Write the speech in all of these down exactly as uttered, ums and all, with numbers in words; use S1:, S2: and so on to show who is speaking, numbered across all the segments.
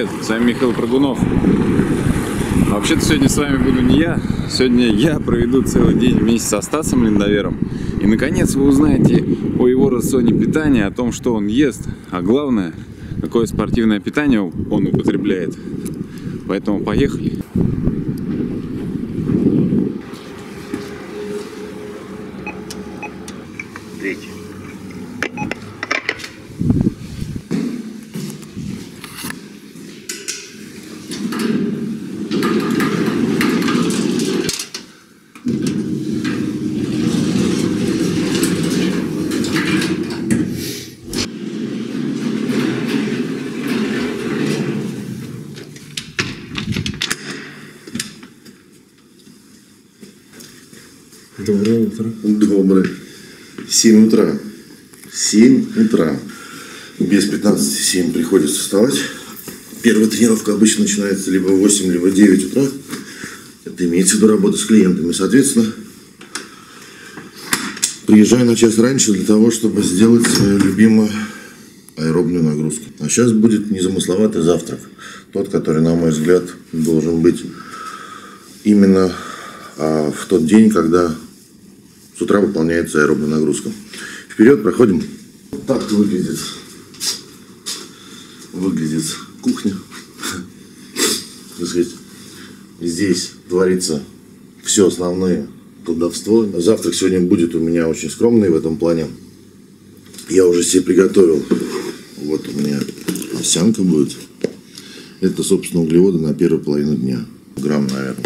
S1: привет! С вами Михаил Прыгунов. Вообще-то сегодня с вами буду не я. Сегодня я проведу целый день вместе со Стасом Линдавером. И наконец вы узнаете о его рационе питания, о том, что он ест, а главное, какое спортивное питание он употребляет. Поэтому поехали!
S2: Третий.
S3: Доброе утро.
S2: Доброе. семь утра. семь утра. Без пятнадцати семь приходится вставать. Первая тренировка обычно начинается либо в восемь, либо в девять утра. Это имеется в виду работа с клиентами. Соответственно, приезжаю на час раньше для того, чтобы сделать свою любимую аэробную нагрузку. А сейчас будет незамысловатый завтрак. Тот, который, на мой взгляд, должен быть именно а, в тот день, когда с утра выполняется аэробная нагрузка. Вперед, проходим. Вот так выглядит, выглядит кухня. Здесь творится все основное колдовство. Завтрак сегодня будет у меня очень скромный в этом плане. Я уже себе приготовил. Вот у меня овсянка будет. Это, собственно, углеводы на первую половину дня. Грамм, наверное,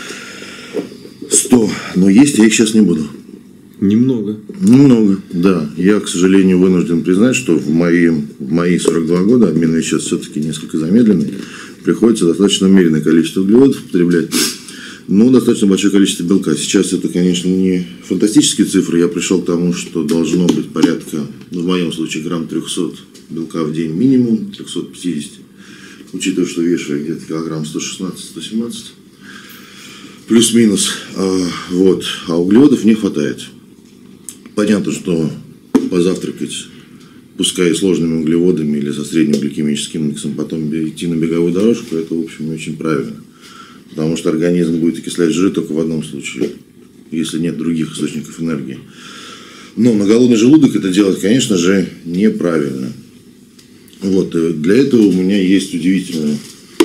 S2: сто. Но есть я их сейчас не буду.
S1: Немного.
S2: Немного, да. Я, к сожалению, вынужден признать, что в мои, в мои сорок два года обмен веществ все-таки несколько замедленный. Приходится достаточно умеренное количество углеводов употреблять, но достаточно большое количество белка. Сейчас это, конечно, не фантастические цифры. Я пришел к тому, что должно быть порядка, ну, в моем случае, грамм трехсот белка в день минимум, триста пятьдесят. Учитывая, что вешаю где-то килограмм сто шестнадцать - сто семнадцать. Плюс-минус. А, вот. А углеводов не хватает. Понятно, что позавтракать, пускай и сложными углеводами или со средним гликемическим индексом, потом идти на беговую дорожку, это, в общем, не очень правильно. Потому что организм будет окислять жиры только в одном случае, если нет других источников энергии. Но на голодный желудок это делать, конечно же, неправильно. Вот. Для этого у меня есть удивительный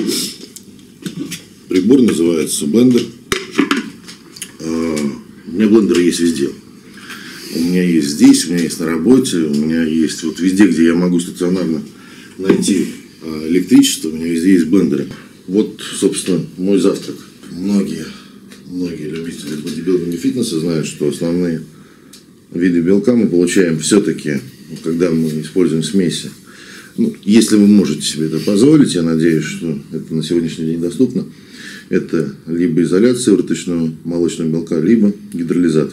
S2: прибор, называется блендер. У меня блендеры есть везде. У меня есть здесь, у меня есть на работе, у меня есть вот везде, где я могу стационарно найти электричество, у меня везде есть блендеры. Вот, собственно, мой завтрак. Многие, многие любители бодибилдинга и фитнеса знают, что основные виды белка мы получаем все-таки, когда мы используем смеси. Ну, если вы можете себе это позволить, я надеюсь, что это на сегодняшний день доступно, это либо изоляция сывороточного молочного белка, либо гидролизат.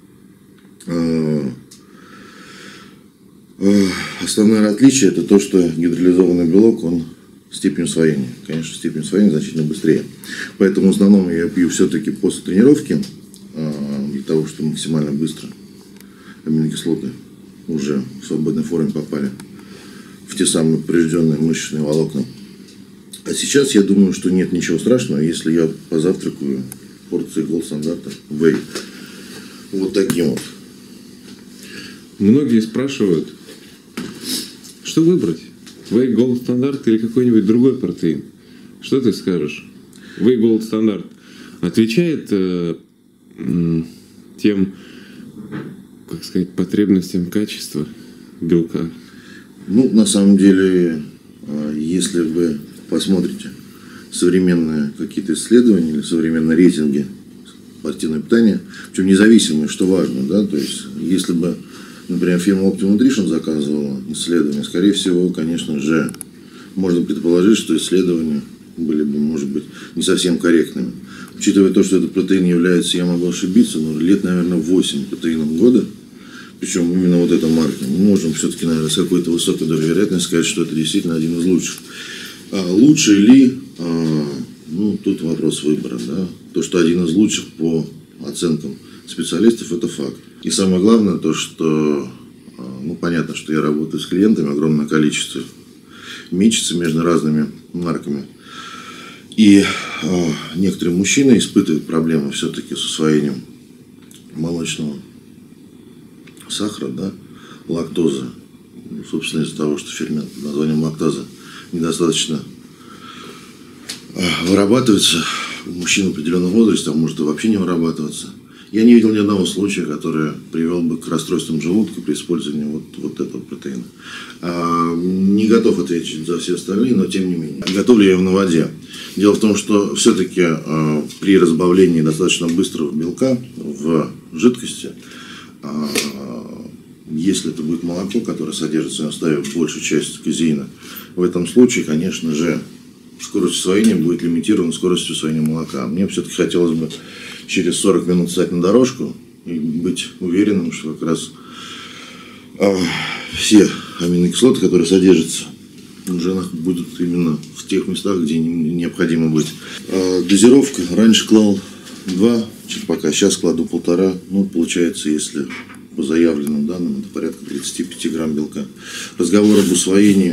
S2: Основное отличие это то, что гидролизованный белок, он степень усвоения. Конечно, степень усвоения значительно быстрее. Поэтому в основном я пью все-таки после тренировки, для того, чтобы максимально быстро аминокислоты уже в свободной форме попали в те самые поврежденные мышечные волокна. А сейчас я думаю, что нет ничего страшного, если я позавтракаю порцией Gold стандарта Whey. Вот таким вот.
S1: Многие спрашивают, что выбрать? Whey Gold стандарт или какой-нибудь другой протеин? Что ты скажешь? Whey Gold стандарт отвечает э, тем, как сказать, потребностям качества белка?
S2: Ну, на самом деле, если вы посмотрите современные какие-то исследования или современные рейтинги спортивного питания, причем независимые, что важно, да, то есть, если бы, например, фирма Optimum Nutrition заказывала исследования, скорее всего, конечно же, можно предположить, что исследования были бы, может быть, не совсем корректными. Учитывая то, что этот протеин является, я могу ошибиться, но лет, наверное, восемь протеином года, причем именно вот эта марка, мы можем все-таки, наверное, с какой-то высокой долей вероятности сказать, что это действительно один из лучших. А лучше ли, а, ну, тут вопрос выбора, да. То, что один из лучших по оценкам специалистов, это факт. И самое главное, то, что, ну, понятно, что я работаю с клиентами, огромное количество мечется между разными марками. И э, некоторые мужчины испытывают проблемы все-таки с усвоением молочного сахара, да, лактозы. Собственно, из-за того, что фермент под названием лактаза недостаточно э, вырабатывается у мужчин в определенном возрасте, а может и вообще не вырабатываться. Я не видел ни одного случая, который привел бы к расстройствам желудка при использовании вот, вот этого протеина. А, не готов ответить за все остальные, но тем не менее. Готовлю я его на воде. Дело в том, что все-таки а, при разбавлении достаточно быстрого белка в жидкости, а, если это будет молоко, которое содержит в своем составе большую часть казеина, в этом случае, конечно же, скорость усвоения будет лимитирована скоростью усвоения молока. Мне все-таки хотелось бы через сорок минут встать на дорожку и быть уверенным, что как раз э, все аминокислоты, которые содержатся, уже будут именно в тех местах, где необходимо быть. Э, дозировка. Раньше клал два черпака, сейчас кладу полтора. Ну, получается, если по заявленным данным, это порядка тридцать пять грамм белка. Разговор об усвоении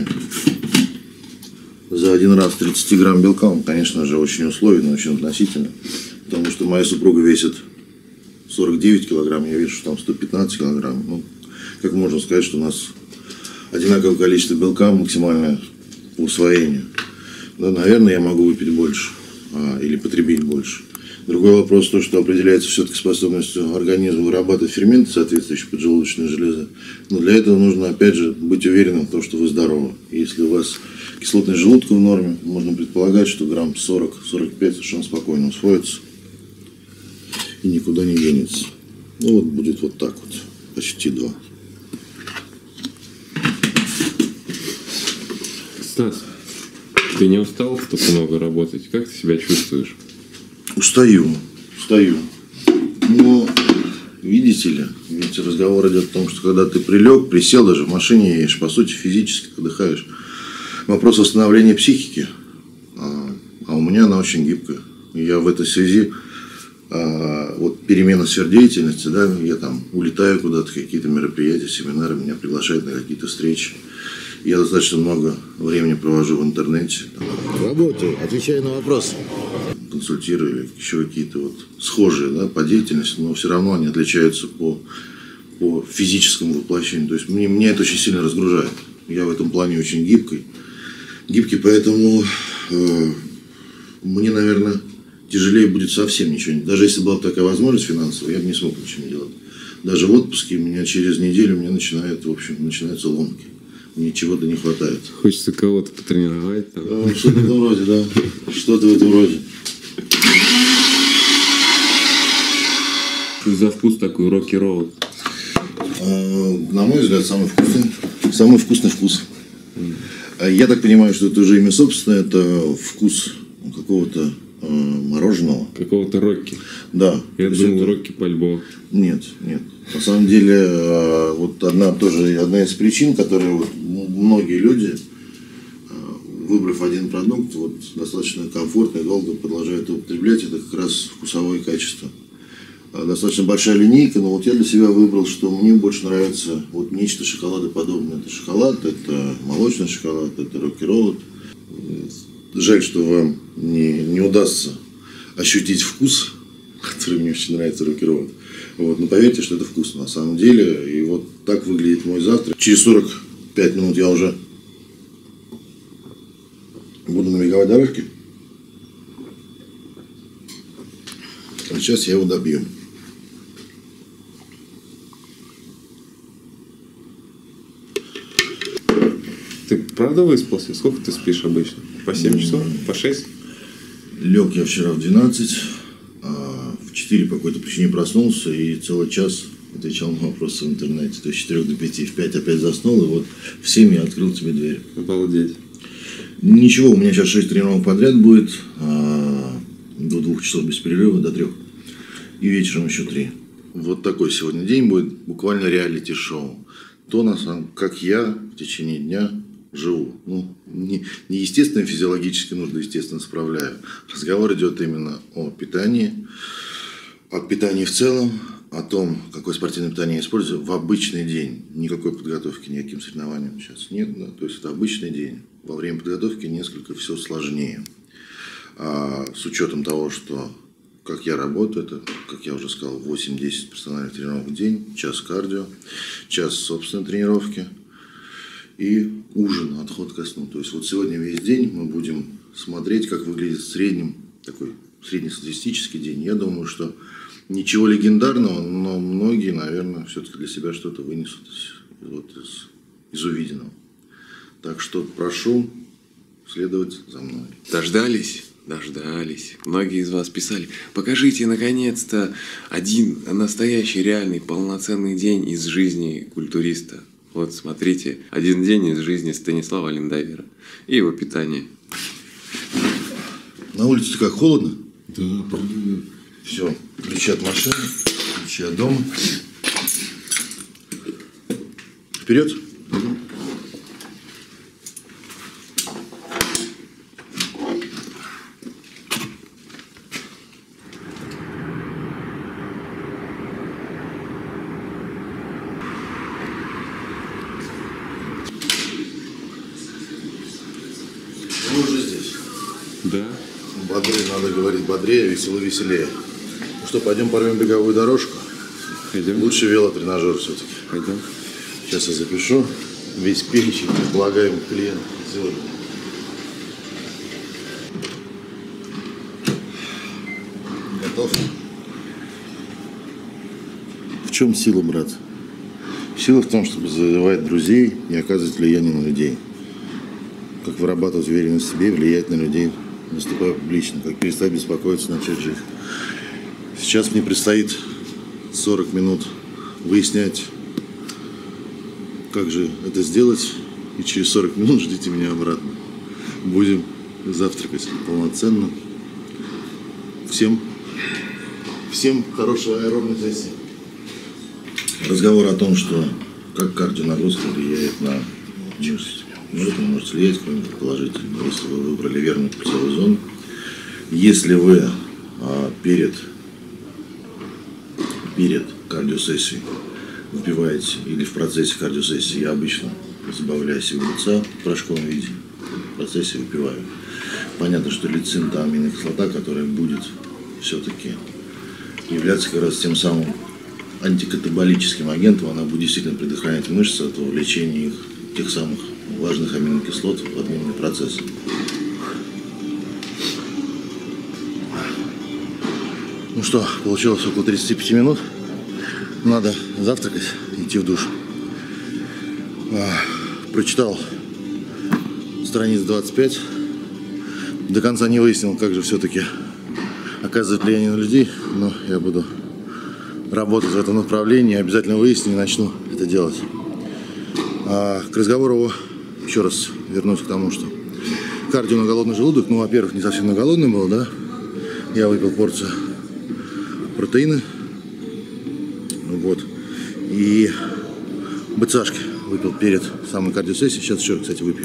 S2: за один раз тридцать грамм белка, он, конечно же, очень условен, очень относительно. Потому что моя супруга весит сорок девять килограмм, я вешу там сто пятнадцать килограмм. Ну, как можно сказать, что у нас одинаковое количество белка максимальное по усвоению. Да, наверное, я могу выпить больше а, или потребить больше. Другой вопрос, то, что определяется все-таки способностью организма вырабатывать ферменты, соответствующие поджелудочной железы. Но для этого нужно, опять же, быть уверенным в том, что вы здоровы. И если у вас кислотность желудка в норме, можно предполагать, что грамм сорок — сорок пять совершенно спокойно усвоится и никуда не денется. Ну вот будет вот так вот, почти два.
S3: Стас, ты не устал столько много работать? Как ты себя чувствуешь?
S2: Устаю, устаю. Но, видите ли, ведь разговор идет о том, что когда ты прилег, присел, даже в машине едешь, по сути, физически отдыхаешь. Вопрос восстановления психики, а, а у меня она очень гибкая. И я в этой связи, а, вот перемена сфер деятельности, да, я там улетаю куда-то, какие-то мероприятия, семинары, меня приглашают на какие-то встречи. Я достаточно много времени провожу в интернете.
S4: Работаю, отвечаю на вопросы.
S2: Консультирую или еще какие-то вот схожие, да, по деятельности, но все равно они отличаются по, по физическому воплощению. То есть мне, мне это очень сильно разгружает. Я в этом плане очень гибкий. Гибкий, поэтому э, мне, наверное, тяжелее будет совсем ничего. Даже если была такая возможность финансовая, я бы не смог ничего не делать. Даже в отпуске у меня через неделю у меня начинают, в общем, начинаются ломки. Мне чего-то не хватает.
S3: Хочется кого-то потренировать там.
S2: Э, что-то в этом роде, да. Что-то в этом роде.
S3: Что за вкус такой рокки-роуд?
S2: Э, на мой взгляд, самый вкусный. Самый вкусный вкус. Mm. Я так понимаю, что это уже имя собственное, это вкус какого-то э, мороженого.
S3: Какого-то рокки.
S2: Да.
S3: Я думал,
S2: это...
S3: рокки Бальбоа.
S2: Нет, нет. На самом деле, э, вот одна тоже одна из причин, которые вот многие люди, э, выбрав один продукт, вот достаточно комфортно и долго продолжают его употреблять, это как раз вкусовое качество. Достаточно большая линейка, но вот я для себя выбрал, что мне больше нравится вот нечто шоколадоподобное. Это шоколад, это молочный шоколад, это рокки-роуд. Жаль, что вам не, не удастся ощутить вкус, который мне очень нравится, рокки-роуд. Вот, но поверьте, что это вкусно на самом деле. И вот так выглядит мой завтрак. Через сорок пять минут я уже буду на беговой дорожке. А сейчас я его добью.
S3: Ты правда выспался? Сколько ты спишь обычно? По семь часов? По шесть?
S2: Лег я вчера в двенадцать, а в четыре по какой-то причине проснулся и целый час отвечал на вопросы в интернете. То есть с четырёх до пяти, в пять опять заснул, и вот в семь я открыл тебе дверь.
S3: Обалдеть.
S2: Ничего, у меня сейчас шесть тренировок подряд будет, а, до двух часов без перерыва, до трех. И вечером еще три. Вот такой сегодня день будет, буквально реалити-шоу. То, на самом, как я в течение дня живу. Ну, не, не естественно физиологически нужды, естественно, справляю. Разговор идет именно о питании, о питании в целом, о том, какое спортивное питание я использую в обычный день. Никакой подготовки, никаким соревнованиям сейчас нет. Да? То есть это обычный день. во время подготовки несколько все сложнее. А с учетом того, что как я работаю, это, как я уже сказал, восемь-десять персональных тренировок в день, час кардио, час собственной тренировки и ужин, отход ко сну. То есть вот сегодня весь день мы будем смотреть, как выглядит в среднем такой среднестатистический день. Я думаю, что ничего легендарного, но многие, наверное, все-таки для себя что-то вынесут из, вот, из, из увиденного. Так что прошу следовать за мной.
S1: Дождались? Дождались. Многие из вас писали: покажите, наконец-то, один настоящий, реальный, полноценный день из жизни культуриста. Вот, смотрите, один день из жизни Станислава Линдавера и его питание.
S2: На улице как, холодно?
S3: Да, правильно.
S2: Все, ключи от машины, ключи от дома. Вперед! Вы уже здесь.
S3: Да.
S2: Бодрее, надо говорить бодрее, весело, веселее. Ну что, пойдем порвем беговую дорожку?
S3: Пойдем.
S2: Лучше велотренажер все-таки.
S3: Пойдем.
S2: Сейчас я запишу весь перечень предполагаемых клиентов сегодня. Готов? В чем сила, брат? Сила в том, чтобы завоевать друзей и оказывать влияние на людей. Как вырабатывать уверенность в себе и влиять на людей, выступая публично. Как перестать беспокоиться, начать жить. Сейчас мне предстоит сорок минут выяснять, как же это сделать. И через сорок минут ждите меня обратно. Будем завтракать полноценно. Всем, всем хорошего аэробной сессии. Разговор о том, что как кардионагрузка влияет на мышцы. Ну, это не может влиять, кроме как положительно. Если вы выбрали верную пульсовую зону, если вы а, перед, перед кардиосессией вбиваете или в процессе кардиосессии, я обычно забавляю себе лица в порошковом виде, в процессе выпиваю. Понятно, что лецин – это аминокислота, которая будет все-таки являться как раз тем самым антикатаболическим агентом. Она будет действительно предохранять мышцы от вовлечения их тех самых важных аминокислот в обменный процесс. Ну что, получилось около тридцати пяти минут. Надо завтракать, идти в душ. А, прочитал страниц двадцать пять. До конца не выяснил, как же все-таки оказывает влияние на людей, но я буду работать в этом направлении, обязательно выясню и начну это делать. А, к разговору еще раз вернусь к тому, что кардио на голодный желудок, ну, во-первых, не совсем на голодный был, да, я выпил порцию протеина, вот, и БЦАшки выпил перед самой кардиосессией, сейчас еще, кстати, выпью.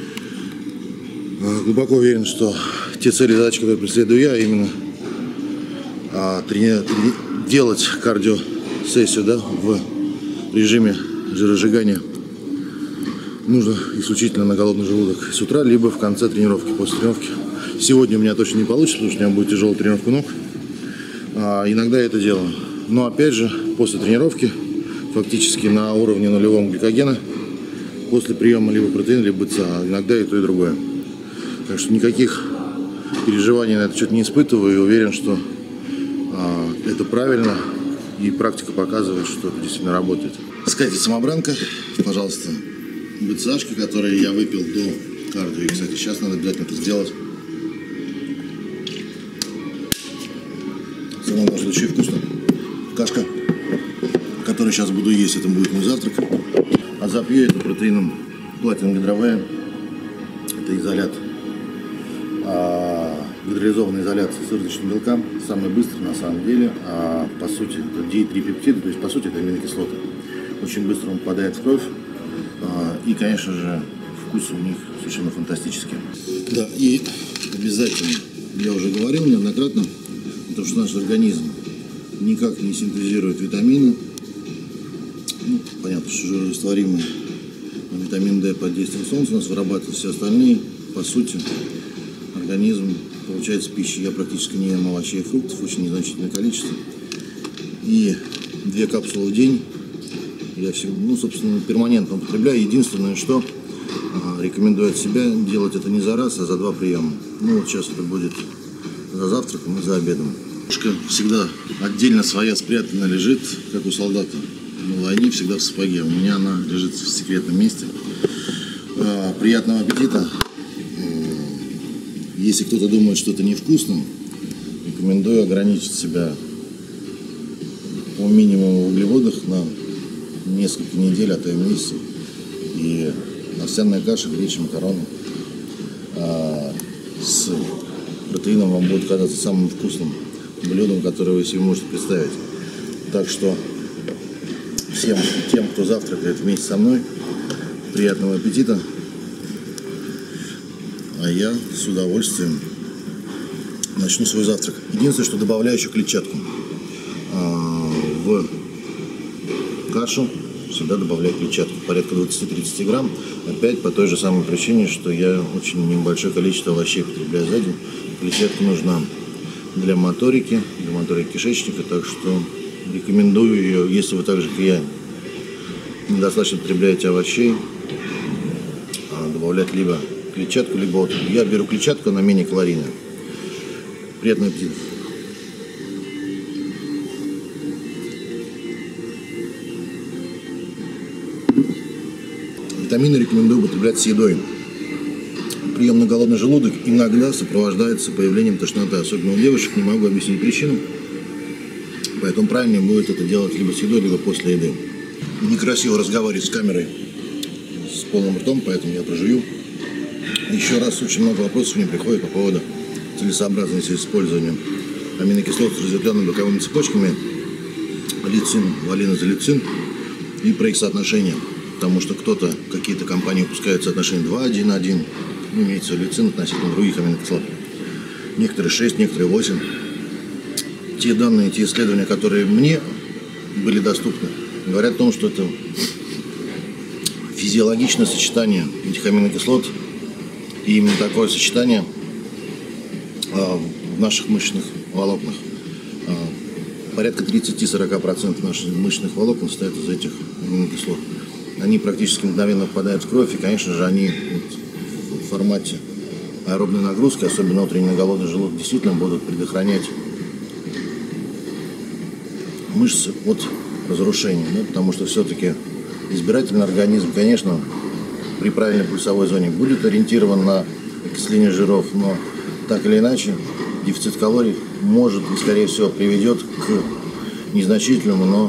S2: А, глубоко уверен, что те цели и задачи, которые преследую я, именно а, трени... Трени... делать кардиосессию, да, в режиме жиросжигания нужно исключительно на голодный желудок с утра, либо в конце тренировки, после тренировки. Сегодня у меня точно не получится, потому что у меня будет тяжелая тренировка ног. А, иногда я это делаю. Но опять же, после тренировки, фактически на уровне нулевого гликогена, после приема либо протеина, либо БЦА, иногда и то, и другое. Так что никаких переживаний на это что-то не испытываю и уверен, что а, это правильно, и практика показывает, что это действительно работает. Скажите, самобранка, пожалуйста, БЦАшка, которые я выпил до кардио. И, кстати, сейчас надо обязательно это сделать. Самое может быть еще и вкусно. Кашка, которую сейчас буду есть, это будет мой завтрак. А запью я это протеином платиновым гидровая. Это изолят. А, гидролизованный изолят с сырочным белкам. Самый быстрый на самом деле. А, по сути, это ди три пептиды, то есть по сути это аминокислоты. Очень быстро он попадает в кровь. И, конечно же, вкус у них совершенно фантастический. Да, и обязательно, я уже говорил неоднократно, потому что наш организм никак не синтезирует витамины. Ну, понятно, что жирорастворимые. Но витамин D под действием солнца, у нас вырабатывают все остальные. По сути, организм получает с пищи. Я практически не ем овощей и фруктов, очень незначительное количество. И две капсулы в день я всегда, ну, собственно, перманентно употребляю. Единственное, что а, рекомендую от себя делать это не за раз, а за два приема. Ну, вот сейчас это будет за завтраком и за обедом. Пушка всегда отдельно своя спрятана лежит, как у солдата на войне, всегда в сапоге. У меня она лежит в секретном месте. А, приятного аппетита. Если кто-то думает, что это невкусно, рекомендую ограничить себя по минимуму в углеводах на несколько недель, а то и месяцев. И овсяная каша, греча, макароны а, с протеином вам будет казаться самым вкусным блюдом, которое вы себе можете представить. Так что всем тем, кто завтракает вместе со мной, приятного аппетита. А я с удовольствием начну свой завтрак. Единственное, что добавляю еще клетчатку. А, в кашу всегда добавляю клетчатку. Порядка двадцать-тридцать грамм. Опять по той же самой причине, что я очень небольшое количество овощей потребляю за день. Клетчатка нужна для моторики, для моторики кишечника. Так что рекомендую ее, если вы так же, как и я, недостаточно потребляете овощей, добавлять либо клетчатку, либо вот я беру клетчатку, она менее калорийная. Приятного аппетита. Витамины рекомендую употреблять с едой. Прием на голодный желудок иногда сопровождается появлением тошноты, особенно у девушек, не могу объяснить причину. Поэтому правильнее будет это делать либо с едой, либо после еды. Некрасиво разговаривать с камерой с полным ртом, поэтому я прожую. Еще раз, очень много вопросов мне приходит по поводу целесообразности использования аминокислот с разветвленными боковыми цепочками, лецин, валинозолецин, и про их соотношение. Потому что кто-то, какие-то компании выпускают соотношение два один один, ну, имеется в виду лецин относительно других аминокислот. Некоторые шесть, некоторые восемь. Те данные, те исследования, которые мне были доступны, говорят о том, что это физиологичное сочетание этих аминокислот. И именно такое сочетание а, в наших мышечных волокнах. А, порядка тридцать-сорок процентов наших мышечных волокон состоят из этих аминокислот. Они практически мгновенно впадают в кровь, и, конечно же, они вот, в формате аэробной нагрузки, особенно утренний на голодный желудок, действительно будут предохранять мышцы от разрушения. Да? Потому что все-таки избирательный организм, конечно, при правильной пульсовой зоне будет ориентирован на окисление жиров, но так или иначе дефицит калорий может и, скорее всего, приведет к незначительному, но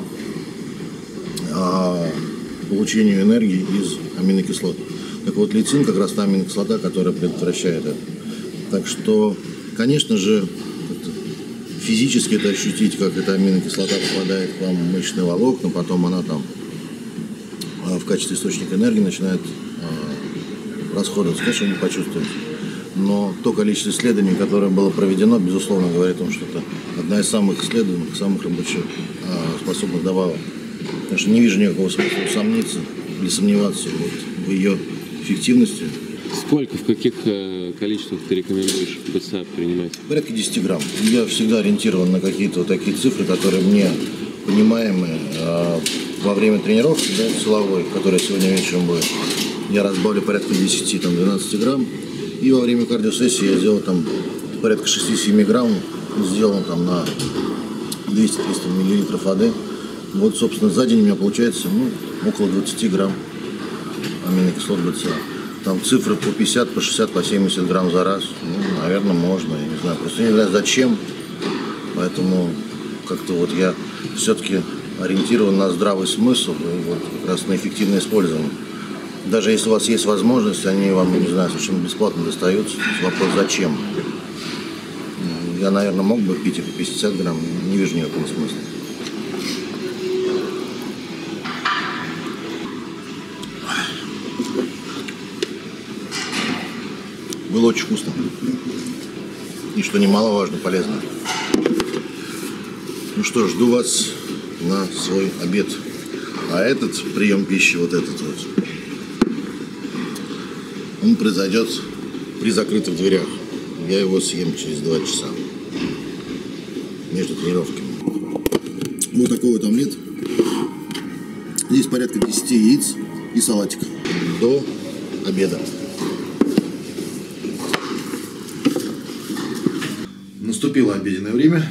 S2: а, получению энергии из аминокислот. Так вот, лецин как раз та аминокислота, которая предотвращает это. Так что, конечно же, физически это ощутить, как эта аминокислота попадает к вам в мышечные волокна, потом она там в качестве источника энергии начинает расходоваться, конечно, вы не почувствуете. Но то количество исследований, которое было проведено, безусловно, говорит о том, что это одна из самых исследуемых, самых рабочих способных добавок. Потому что не вижу никакого смысла усомниться или сомневаться вот в ее эффективности.
S5: Сколько, в каких э, количествах ты рекомендуешь БЦА принимать?
S2: Порядка десяти грамм. Я всегда ориентирован на какие-то вот такие цифры, которые мне понимаемы э, во время тренировки, да, силовой, которая сегодня вечером будет. Я разбавлю порядка десяти-двенадцати грамм. И во время кардиосессии я сделал там порядка шести-семи грамм, сделал там на двести-триста миллилитров воды. Вот, собственно, за день у меня получается ну, около двадцати грамм аминокислот БЦА. Там цифры по пятьдесят, по шестьдесят, по семьдесят грамм за раз. Ну, наверное, можно, я не знаю. Просто не знаю, зачем. Поэтому как-то вот я все-таки ориентирован на здравый смысл и вот как раз на эффективное использование. Даже если у вас есть возможность, они вам, не знаю, совершенно бесплатно достаются. Вопрос, зачем? Я, наверное, мог бы пить и по пятьдесят грамм, не вижу никакого смысла. Было очень вкусно. И что немаловажно, полезно. Ну что, жду вас на свой обед. А этот прием пищи, вот этот вот,
S4: Он произойдет при закрытых дверях. Я его съем через два часа. Между тренировками. Вот такой вот омлет. Здесь порядка десяти яиц и салатик. До обеда. Наступило обеденное время.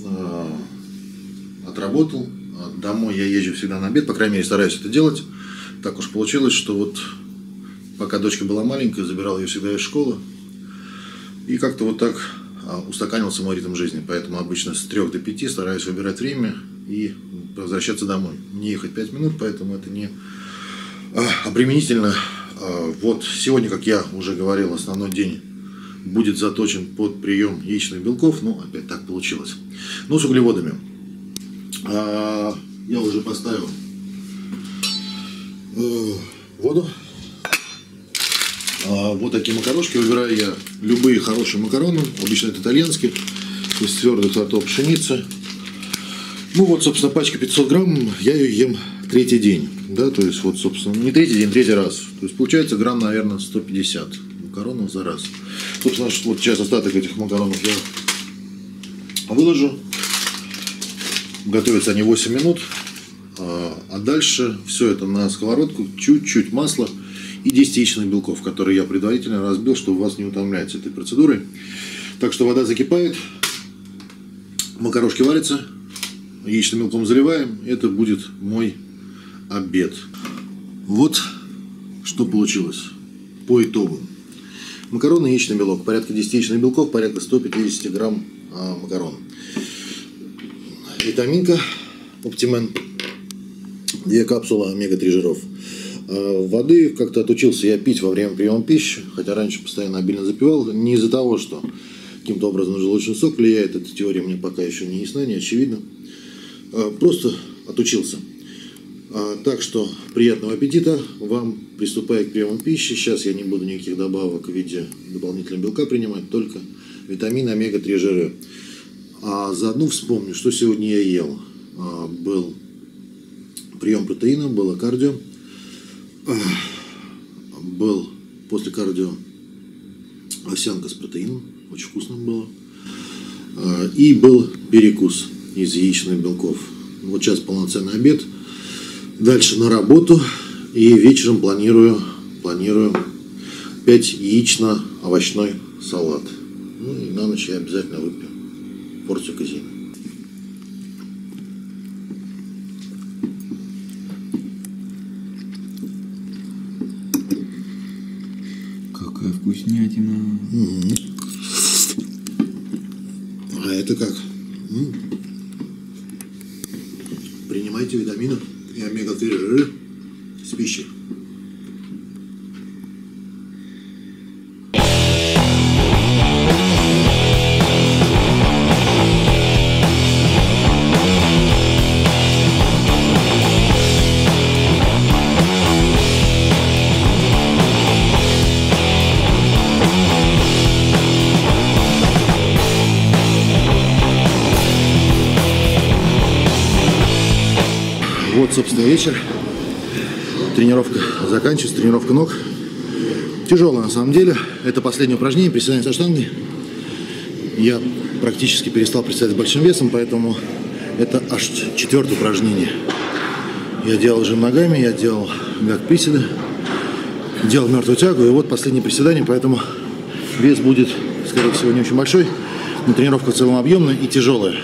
S4: Отработал. Домой я езжу всегда на обед. По крайней мере, стараюсь это делать. Так уж получилось, что вот пока дочка была маленькая, забирал ее всегда из школы. И как-то вот так устаканился мой ритм жизни. Поэтому обычно с трех до пяти стараюсь выбирать время и возвращаться домой. Не ехать пять минут, поэтому это не обременительно. Вот сегодня, как я уже говорил, основной день будет заточен под прием яичных белков. Ну, опять так получилось. Ну, с углеводами. Я уже поставил воду. Вот такие макарошки. Выбираю я любые хорошие макароны. Обычно это итальянские. Из твердых сортов пшеницы. Ну вот, собственно, пачка пятьсот грамм. Я ее ем третий день. Да, то есть, вот, собственно, не третий день, третий раз. То есть, получается грамм, наверное, сто пятьдесят макаронов за раз. Собственно, вот сейчас остаток этих макаронов я выложу. Готовятся они восемь минут. А дальше все это на сковородку. Чуть-чуть масла. И десять яичных белков, которые я предварительно разбил, чтобы вас не утомлять этой процедурой. Так что вода закипает, макарошки варятся, яичным белком заливаем. Это будет мой обед. Вот что получилось по итогу. Макароны, яичный белок. Порядка десять яичных белков, порядка сто пятьдесят грамм а, макарон. Витаминка Оптимен. Две капсулы омега три жиров. Воды как-то отучился я пить во время приема пищи, хотя раньше постоянно обильно запивал. Не из-за того, что каким-то образом желудочный сок влияет, эта теория мне пока еще не ясна, не очевидна. Просто отучился. Так что приятного аппетита вам, приступая к приему пищи. Сейчас я не буду никаких добавок в виде дополнительного белка принимать, только витамины омега три жиры. А заодно вспомню, что сегодня я ел. Был прием протеина, было кардио. Был после кардио овсянка с протеином, очень вкусно было. И был перекус из яичных белков. Вот сейчас полноценный обед. Дальше на работу. И вечером планирую, планирую опять яично-овощной салат. Ну и на ночь я обязательно выпью порцию казеина.
S1: Какая вкуснятина.
S4: М-м. А это как? М-м. Принимайте витамины и омега три жиры с пищей. Вот, собственно, вечер. Тренировка заканчивается, тренировка ног. Тяжелая на самом деле. Это последнее упражнение, приседание со штангой. Я практически перестал приседать с большим весом, поэтому это аж четвертое упражнение. Я делал жим ногами, я делал гак-приседы, делал мертвую тягу, и вот последнее приседание, поэтому вес будет, скорее всего, не очень большой, но тренировка в целом объемная и тяжелая.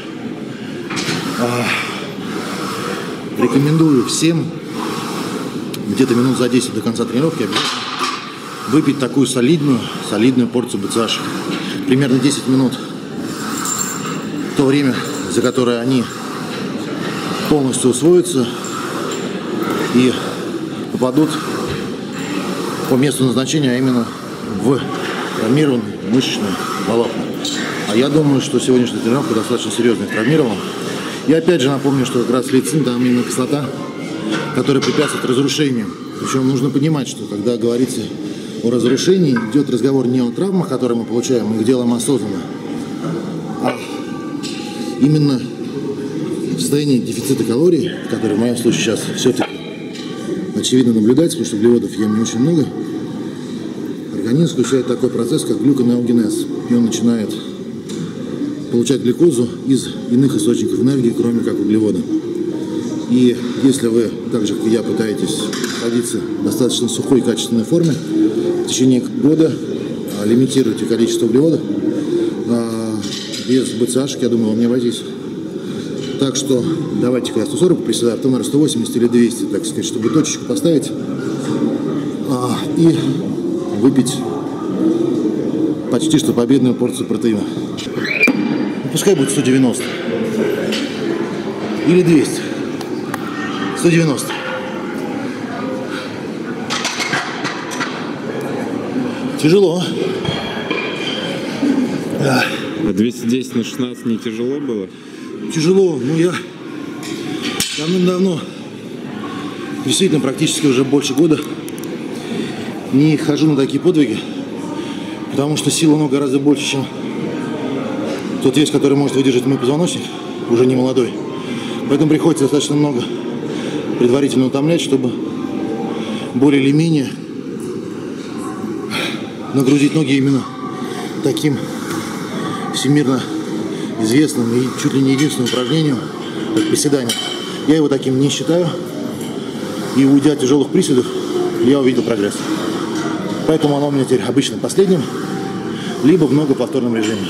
S4: Рекомендую всем где-то минут за десять до конца тренировки обязательно выпить такую солидную, солидную порцию бэ цэ аш. Примерно десять минут. То время, за которое они полностью усвоятся и попадут по месту назначения, а именно в травмированную мышечную волокна. А я думаю, что сегодняшняя тренировка достаточно серьезно их травмировала. И опять же напомню, что как раз лейцин, там именно кислота, которая препятствует разрушению. Причем нужно понимать, что когда говорится о разрушении, идет разговор не о травмах, которые мы получаем, мы их делаем осознанно, а именно в состоянии дефицита калорий, который в моем случае сейчас все-таки очевидно наблюдается, потому что углеводов ем не очень много. организм включает такой процесс, как глюконеогенез. И он начинает получать глюкозу из иных источников энергии, кроме как углевода. И если вы, так же как и я, пытаетесь находиться в достаточно сухой и качественной форме, в течение года а, лимитируйте количество углеводов, а, без БЦАшек, я думаю, вам не обойтись. Так что давайте-ка я сто сорок приседаю, потом, наверное, сто восемьдесят или двести, так сказать, чтобы точечку поставить а, и выпить почти что победную порцию протеина. Ну, пускай будет сто девяносто или двести. сто девяносто. Тяжело. Да.
S3: А двести десять на шестнадцать не тяжело было?
S4: Тяжело. Ну, я давным-давно, действительно, практически уже больше года не хожу на такие подвиги, потому что сила ног гораздо больше, чем тот вес, который может выдержать мой позвоночник, уже не молодой. Поэтому приходится достаточно много предварительно утомлять, чтобы более или менее нагрузить ноги именно таким всемирно известным и чуть ли не единственным упражнением, как приседание. Я его таким не считаю, и уйдя от тяжелых приседов, я увидел прогресс. Поэтому оно у меня теперь обычно последним, либо в многоповторном режиме.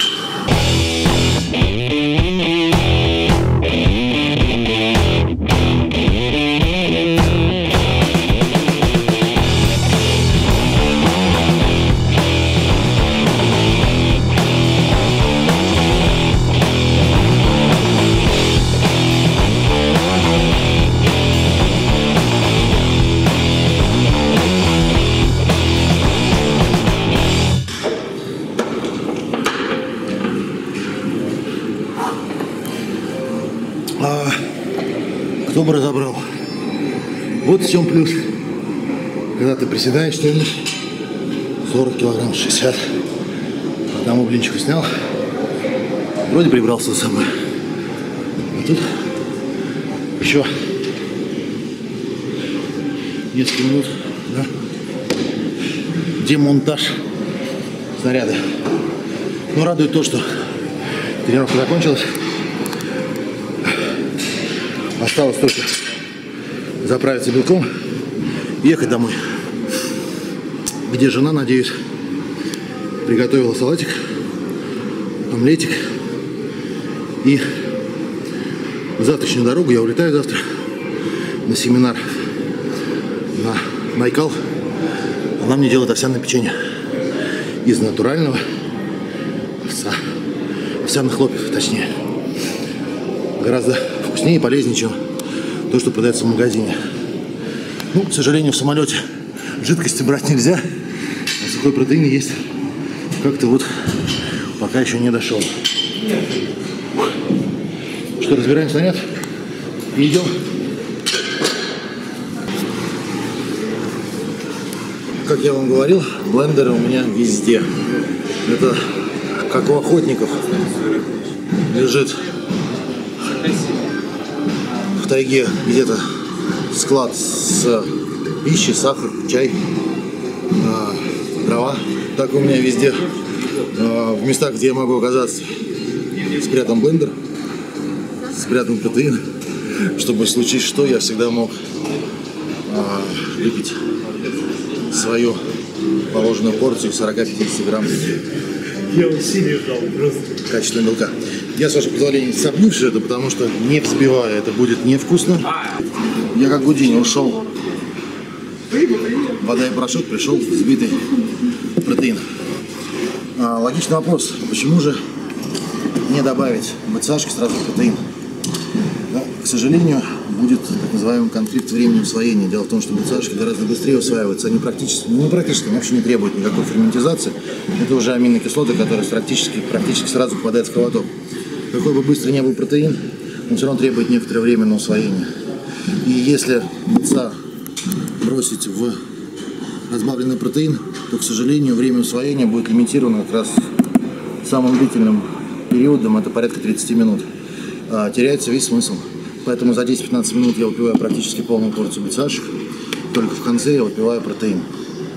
S4: А, кто бы разобрал. Вот в чем плюс. Когда ты приседаешь, тянешь сорок килограмм, шестьдесят. Одному блинчику снял. Вроде прибрался с собой. А тут еще несколько минут, да? Демонтаж снаряда. Но радует то, что тренировка закончилась. Осталось только заправиться белком и ехать домой, где жена, надеюсь, приготовила салатик, омлетик. И в завтрашнюю дорогу я улетаю завтра на семинар на Байкал. Она мне делает овсяное печенье из натурального овса, овсяных хлопьев, точнее. Гораздо вкуснее и полезнее, чем то, что продается в магазине. Ну, к сожалению, в самолете жидкости брать нельзя, а сухой протеин есть. Как-то вот пока еще не дошел. Что, разбираем снаряд и идем. Как я вам говорил, блендеры у меня везде. Это как у охотников лежит в тайге где-то склад с пищей, сахар, чай, э, дрова. Так у меня везде, э, в местах, где я могу оказаться, спрятан блендер, спрятан протеин, чтобы в случае что я всегда мог э, выпить свою положенную порцию сорок-пятьдесят грамм качественного белка. Я, с вашего позволения, сопню все это, потому что, не взбивая, это будет невкусно. Я как Гудини ушел, вода и порошок, пришел взбитый протеин. А, логичный вопрос, почему же не добавить БЦАшки сразу в протеин? Да, к сожалению, будет так называемый конфликт времени усвоения. Дело в том, что БЦАшки гораздо быстрее усваиваются. Они практически, ну, не практически, они вообще не требуют никакой ферментизации. Это уже аминокислоты, которые практически, практически сразу попадают в кровоток. Какой бы быстро ни был протеин, он все равно требует некоторое время на усвоение. И если БЦА бросить в разбавленный протеин, то, к сожалению, время усвоения будет лимитировано как раз самым длительным периодом, это порядка тридцати минут. А, теряется весь смысл. Поэтому за десять-пятнадцать минут я выпиваю практически полную порцию БЦАшек, только в конце я выпиваю протеин.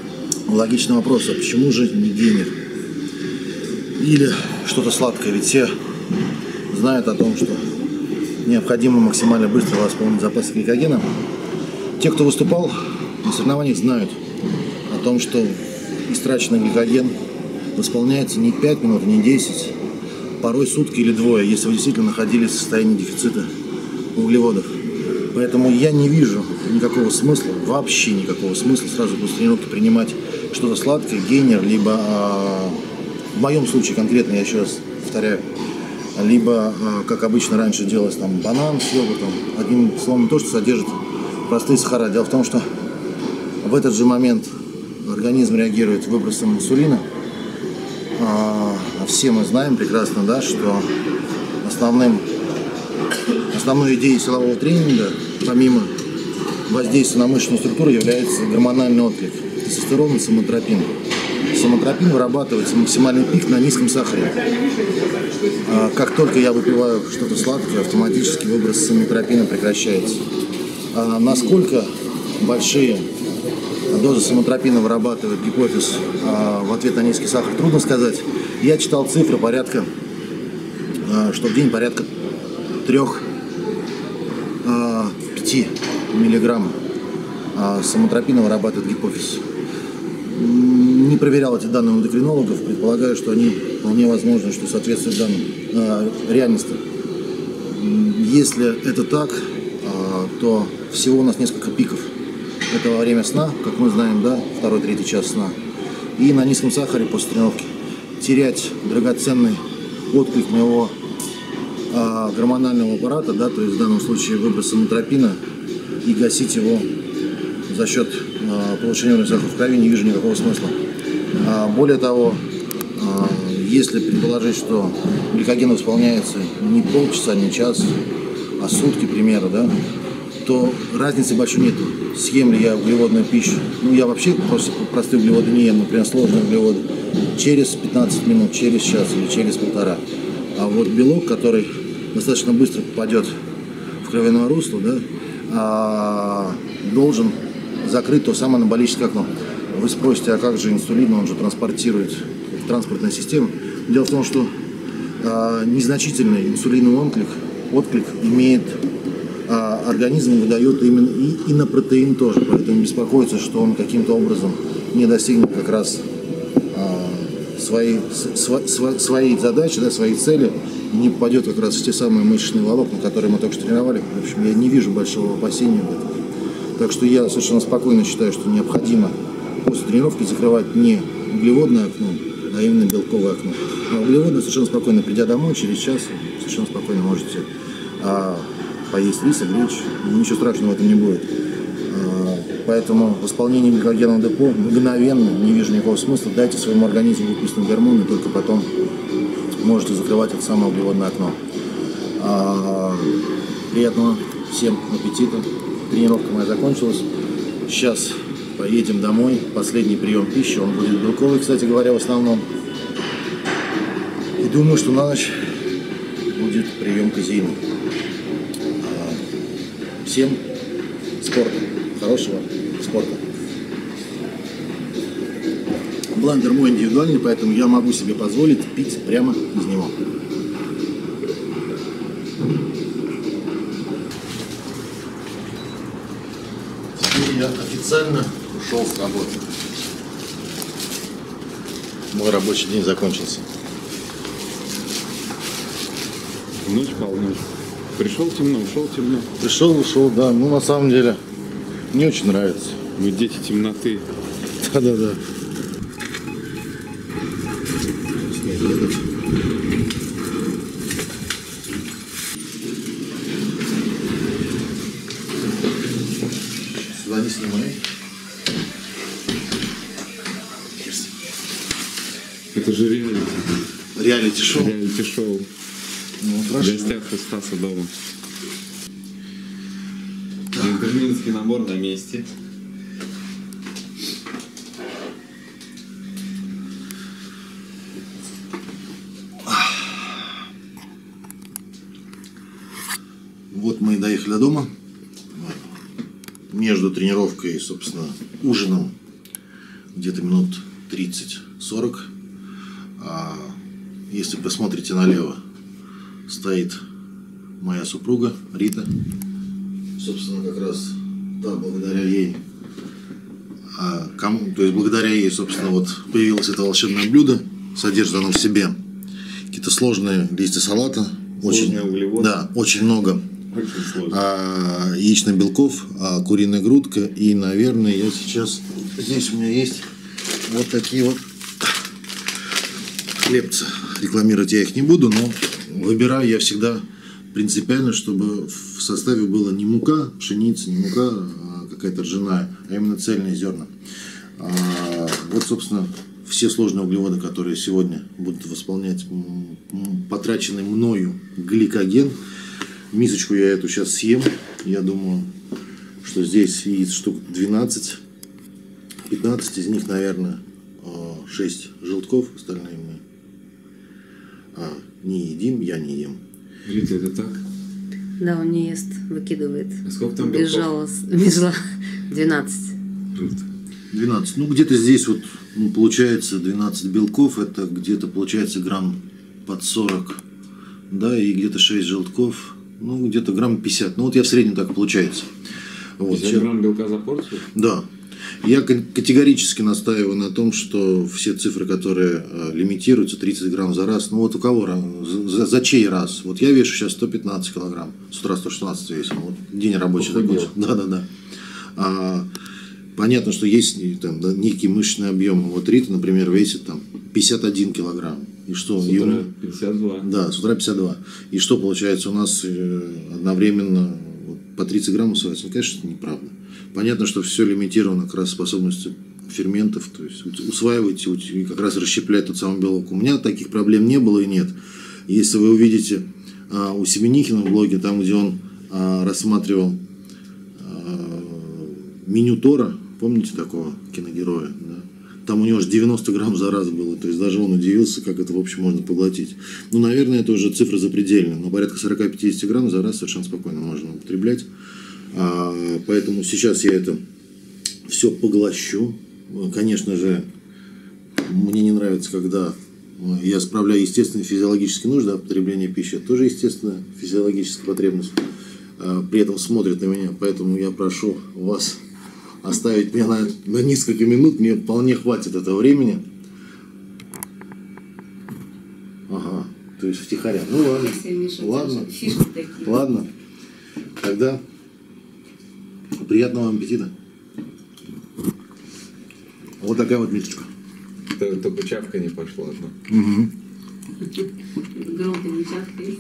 S4: Логичный вопрос, а почему же не гейнер? Или что-то сладкое? Ведь все знают о том, что необходимо максимально быстро восполнить запасы гликогена. Те, кто выступал на соревнованиях, знают о том, что истраченный гликоген восполняется не пять минут, не десять, порой сутки или двое, если вы действительно находились в состоянии дефицита углеводов. Поэтому я не вижу никакого смысла, вообще никакого смысла сразу после тренировки принимать что-то сладкое, гейнер, либо, а, в моем случае конкретно, я еще раз повторяю, либо, а, как обычно раньше делалось, там, банан с йогуртом, одним словом, то, что содержит простые сахара. Дело в том, что в этот же момент организм реагирует выбросом инсулина. А, все мы знаем прекрасно, да, что основным Основной идеей силового тренинга, помимо воздействия на мышечную структуру, является гормональный отклик. Тестостерон и самотропин. Самотропин вырабатывается максимальный пик на низком сахаре. А как только я выпиваю что-то сладкое, автоматически выброс самотропина прекращается. А насколько большие дозы самотропина вырабатывает гипофиз а, в ответ на низкий сахар, трудно сказать. Я читал цифры порядка, а, что в день порядка трех пяти миллиграмм самотропина вырабатывает гипофиз. Не проверял эти данные у эндокринологов, предполагаю, что они вполне возможно, что соответствуют данным э, реальности. Если это так, э, то всего у нас несколько пиков. Это во время сна, как мы знаем, да, второй-третий час сна, и на низком сахаре после тренировки. Терять драгоценный отклик моего гормонального аппарата, да, то есть в данном случае выброс самотропина, и гасить его за счет а, повышения уровня сахара в крови не вижу никакого смысла. А, более того, а, если предположить, что гликоген восполняется не полчаса, не час, а сутки, к примеру, да, то разницы большой нет. Съем ли я углеводную пищу, ну я вообще просто простые углеводы не ем, например, сложные углеводы, через пятнадцать минут, через час или через полтора. А вот белок, который достаточно быстро попадет в кровяное русло, да, а, должен закрыть то самое анаболическое окно. Вы спросите, а как же инсулин, он же транспортирует в транспортной системе. Дело в том, что а, незначительный инсулиновый отклик, отклик имеет а, организм, выдает именно и, и на протеин тоже, поэтому беспокоиться, что он каким-то образом не достигнет как раз а, своей, св, св, своей задачи, да, своей цели, не попадет как раз в те самые мышечные волокна, которые мы только что тренировали. В общем, я не вижу большого опасения в этом. Так что я совершенно спокойно считаю, что необходимо после тренировки закрывать не углеводное окно, а именно белковое окно. А углеводное совершенно спокойно, придя домой через час, совершенно спокойно можете а, поесть рис, гречу, ничего страшного в этом не будет. А, поэтому восполнение гликогенового депо мгновенно, не вижу никакого смысла. Дайте своему организму выпустить гормоны, только потом можете закрывать это самое углеводное окно. А, приятного всем аппетита. Тренировка моя закончилась. Сейчас поедем домой. Последний прием пищи. Он будет белковый, кстати говоря, в основном. И думаю, что на ночь будет прием казеина. А, всем спорта. Хорошего спорта. Блендер мой индивидуальный, поэтому я могу себе позволить пить прямо из него. Теперь я официально ушел с работы. Мой рабочий день закончился.
S3: Ночь полночь. Пришел темно, ушел темно.
S4: Пришел, ушел, да. Ну, на самом деле, мне очень нравится.
S3: Мы дети темноты.
S4: Да-да-да. Сюда не снимай.
S3: Это же реалити.
S4: Реалити-шоу.
S3: Реалити-шоу.
S4: Ну,
S3: В
S4: хорошо.
S3: гостях у Стаса дома. Джентльменский набор на месте.
S4: Вот мы и доехали до дома. Между тренировкой и, собственно, ужином где-то минут тридцать-сорок. А если посмотрите налево, стоит моя супруга Рита. Собственно, как раз, да, благодаря ей, а, кому, то есть благодаря ей, собственно, вот появилось это волшебное блюдо. Содержит оно в себе какие-то сложные листья салата. Очень,
S3: углеводы.
S4: да, очень много
S3: Очень сложно.
S4: а, яичных белков, а, куриная грудка. И, наверное, я сейчас... Здесь у меня есть вот такие вот хлебцы. Рекламировать я их не буду, но выбираю я всегда принципиально, чтобы в составе было не мука, пшеница, не мука а какая-то ржаная, а именно цельные зерна. А, вот, собственно, все сложные углеводы, которые сегодня будут восполнять потраченный мною гликоген. Мисочку я эту сейчас съем. Я думаю, что здесь яиц штук двенадцать. пятнадцать из них, наверное, шесть желтков. Остальные мы а, не едим, я не ем.
S3: Рита, это так?
S6: Да, он не ест, выкидывает.
S3: А сколько там белков?
S6: Безжалостно. Безжал... двенадцать.
S3: Круто.
S4: двенадцать. Ну, где-то здесь вот ну, получается двенадцать белков. Это где-то получается грамм под сорок. Да, и где-то шесть желтков. Ну, где-то грамм пятьдесят. Ну, вот я в среднем так получается. Вот.
S3: пятьдесят грамм белка за порцию?
S4: Да. Я категорически настаиваю на том, что все цифры, которые э, лимитируются, тридцать грамм за раз, ну вот у кого, за, за чей раз? Вот я вешу сейчас сто пятнадцать килограмм, с утра сто шестнадцать весил, вот день рабочий закончил. Да, да, да. А, понятно, что есть там, да, некий мышечный объем. Вот Рита, например, весит там пятьдесят один килограмм. И что?
S3: С
S4: Ему...
S3: утра пятьдесят два.
S4: Да, с утра пятьдесят два. И что получается у нас одновременно по тридцать грамм усваивается? Ну, конечно, это неправда. Понятно, что все лимитировано как раз способностью ферментов, то есть усваивать и как раз расщеплять тот самый белок. У меня таких проблем не было и нет. Если вы увидите а, у Семенихина в блоге, там, где он а, рассматривал а, меню Тора, помните такого киногероя, да? Там у него аж девяносто грамм за раз было, то есть даже он удивился, как это в общем можно поглотить. Ну, наверное, это уже цифра запредельная, но порядка сорок-пятьдесят грамм за раз совершенно спокойно можно употреблять. А, поэтому сейчас я это все поглощу. Конечно же, мне не нравится, когда я справляю естественные физиологические нужды, а потребление пищи это тоже естественная физиологическая потребность. А, при этом смотрят на меня, поэтому я прошу вас оставить меня на, на несколько минут, мне вполне хватит этого времени. Ага, то есть втихаря. Ну ладно, ладно, ладно, тогда приятного вам аппетита. Вот такая вот мисочка.
S3: Только чавка не пошла одна.
S4: Угу.
S6: Громко не чавкает.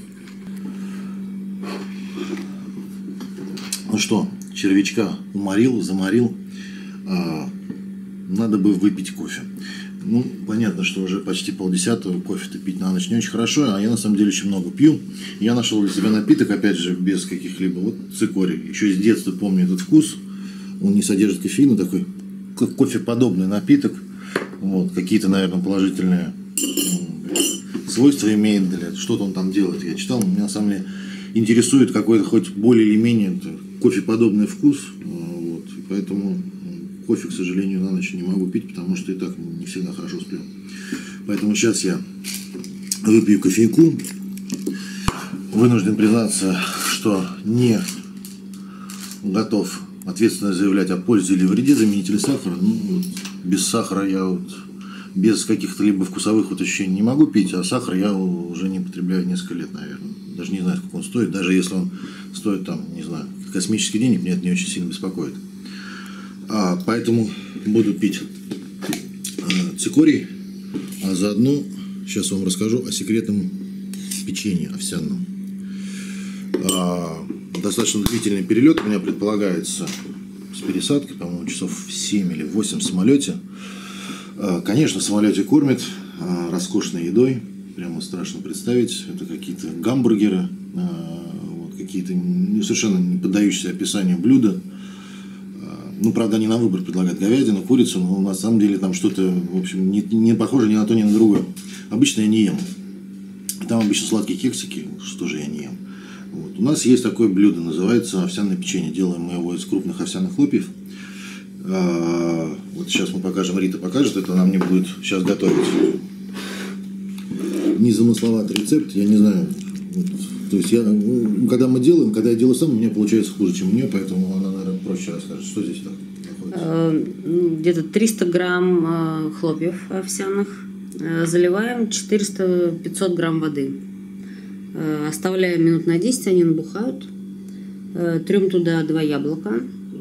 S4: Ну что, червячка уморил, заморил. А, надо бы выпить кофе. Ну, понятно, что уже почти полдесятого, кофе-то пить на ночь не очень хорошо, а я на самом деле очень много пью. Я нашел для себя напиток, опять же, без каких-либо, вот цикорий. Еще с детства помню этот вкус. Он не содержит кофеина, такой как кофеподобный напиток. Вот, какие-то, наверное, положительные свойства имеет, для что-то он там делает. Я читал, меня на самом деле интересует какой-то хоть более или менее кофеподобный вкус. Вот, и поэтому кофе, к сожалению, на ночь не могу пить, потому что и так не всегда хорошо сплю. Поэтому сейчас я выпью кофейку. Вынужден признаться, что не готов ответственно заявлять о пользе или вреде заменителя сахара. Ну, вот, без сахара я вот, без каких-то либо вкусовых вот ощущений не могу пить, а сахар я уже не потребляю несколько лет, наверное. Даже не знаю, сколько он стоит. Даже если он стоит, там, не знаю, космических денег, меня это не очень сильно беспокоит. А, поэтому буду пить а, цикорий, а заодно сейчас вам расскажу о секретном печенье овсяном. А, достаточно длительный перелет у меня предполагается с пересадкой, по-моему, часов семь или восемь в самолете. А, конечно, в самолете кормят а, роскошной едой, прямо страшно представить. Это какие-то гамбургеры, а, вот, какие-то совершенно не поддающиеся описанию блюда. Ну, правда, они на выбор предлагают говядину, курицу, но на самом деле там что-то, в общем, не, не похоже ни на то, ни на другое. Обычно я не ем. Там обычно сладкие кексики, что же я не ем. Вот. У нас есть такое блюдо, называется овсяное печенье. Делаем мы его из крупных овсяных хлопьев. А, вот сейчас мы покажем, Рита покажет, это она мне будет сейчас готовить. Незамысловатый рецепт, я не знаю. Вот, то есть я, ну, когда мы делаем, когда я делаю сам, у меня получается хуже, чем у нее, поэтому она, наверное, проще расскажет. Что здесь так находится?
S6: Где-то триста грамм э, хлопьев овсяных. Э, Заливаем четыреста-пятьсот грамм воды. Э, Оставляем минут на десять, они набухают. Э, Трем туда два яблока.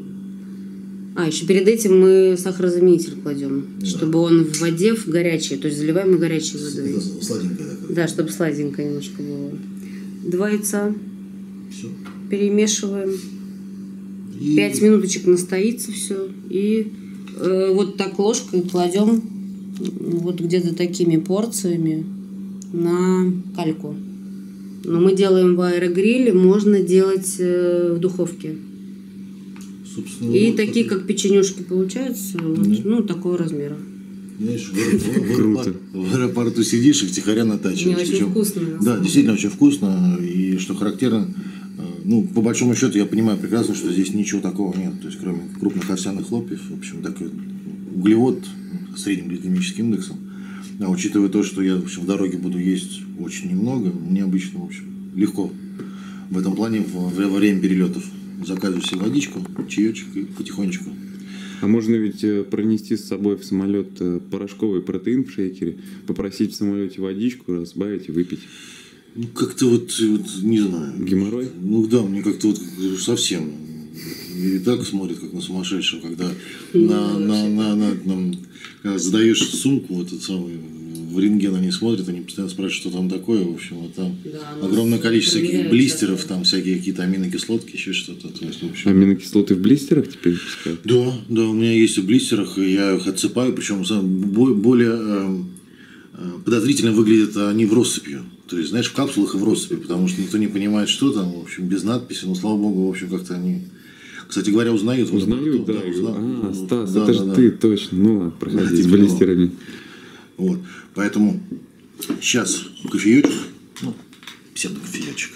S6: А, еще перед этим мы сахарозаменитель кладем, да. Чтобы он в воде, в горячей, то есть заливаем мы горячей водой.
S4: Сладенькое такое.
S6: Да, чтобы сладенькое немножко было. Два яйца.
S4: Все.
S6: Перемешиваем.
S4: И...
S6: Пять минуточек настоится все. И э, вот так ложкой кладем вот где-то такими порциями на кальку. Но мы делаем в аэрогриле, можно делать э, в духовке.
S4: Собственно,
S6: И
S4: вот
S6: такие,
S4: такой...
S6: как печенюшки получаются, вот, ну, такого размера.
S4: Знаешь, в, в, в, аэропорту, в аэропорту сидишь и втихаря натачиваешь.
S6: Очень
S4: Причем,
S6: вкусно.
S4: Да, действительно очень вкусно. И что характерно, ну, по большому счету, я понимаю прекрасно, что здесь ничего такого нет. То есть, кроме крупных овсяных хлопьев, в общем, такой углевод с средним гликемическим индексом. А учитывая то, что я, в общем, в дороге буду есть очень немного, мне обычно, в общем, легко в этом плане в, во время перелетов. Заказываю себе водичку, чаечек и потихонечку.
S3: А можно ведь пронести с собой в самолет порошковый протеин в шейкере, попросить в самолете водичку, разбавить и выпить?
S4: Ну, как-то вот, вот, не знаю.
S3: Геморрой?
S4: Ну да, мне как-то вот совсем. И так смотрят, как на сумасшедшего, когда на, на, на, на, на, когда задаешь сумку, вот этот самый, в рентген они смотрят, они постоянно спрашивают, что там такое, в общем, вот там да, огромное количество всяких блистеров, часто. Там всякие какие-то аминокислотки, еще что-то. То есть, в общем...
S3: Аминокислоты в блистерах теперь пускают?
S4: Да, да, у меня есть и в блистерах, и я их отсыпаю, причем более э, подозрительно выглядят они в россыпью. То есть, знаешь, в капсулах и в россыпи, потому что никто не понимает, что там, в общем, без надписи, но, слава богу, в общем, как-то они... Кстати говоря, узнают.
S3: Узнают, да.
S4: да, узнают.
S3: А, Стас,
S4: да,
S3: это
S4: да,
S3: же
S4: да.
S3: ты, точно. Ну ладно, проходи
S4: Да,
S3: с блистерами.
S4: Вот, поэтому сейчас кофеечек, ну, псевдо-кофеечек.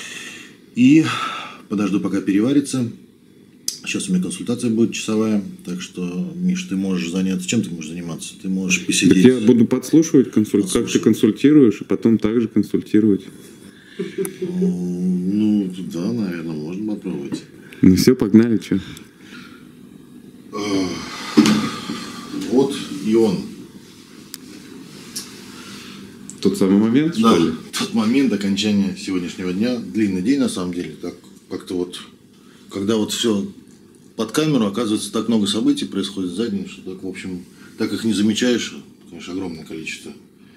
S4: И подожду, пока переварится. Сейчас у меня консультация будет часовая, так что, Миш, ты можешь заняться. Чем ты можешь заниматься? Ты можешь посидеть.
S3: Так я буду подслушивать, консуль... как ты консультируешь, и потом также консультировать.
S4: Ну, да, наверное, можно попробовать.
S3: Ну все, погнали, что?
S4: Вот и он.
S3: Тот самый момент,
S4: Да,
S3: что ли?
S4: тот момент окончания сегодняшнего дня. Длинный день, на самом деле. Так, как-то вот, когда вот все под камеру, оказывается, так много событий происходит за день, что так, в общем, так их не замечаешь. Конечно, огромное количество